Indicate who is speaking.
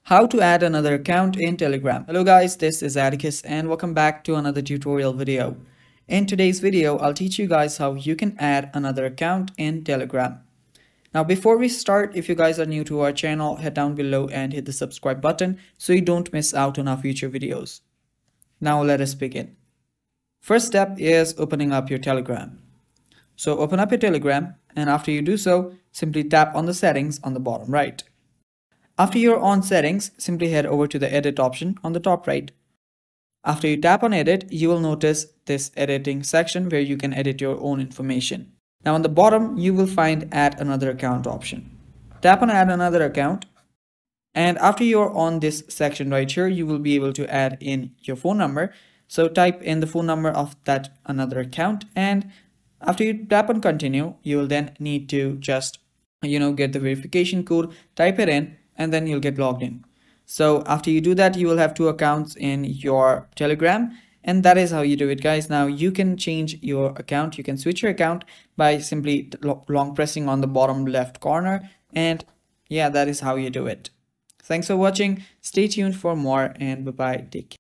Speaker 1: How to add another account in Telegram. Hello guys, this is Atticus and welcome back to another tutorial video. In today's video, I'll teach you guys how you can add another account in Telegram. Now before we start, if you guys are new to our channel, head down below and hit the subscribe button so you don't miss out on our future videos. Now let us begin. First step is opening up your Telegram. So open up your Telegram, and after you do so, simply tap on the settings on the bottom right. After you're on settings, simply head over to the edit option on the top right. After you tap on edit, you will notice this editing section where you can edit your own information. Now on the bottom, you will find add another account option. Tap on add another account. And after you're on this section right here, you will be able to add in your phone number. So type in the phone number of that another account, and after you tap on continue, you will then need to just get the verification code, type it in, and then you'll get logged in. So after you do that, you will have two accounts in your Telegram, and that is how you do it, guys. Now you can change your account, you can switch your account by simply long pressing on the bottom left corner, and yeah, that is how you do it. Thanks for watching, stay tuned for more, and bye bye, take care.